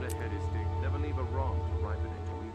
the head is dig. Never leave a wrong to ripen into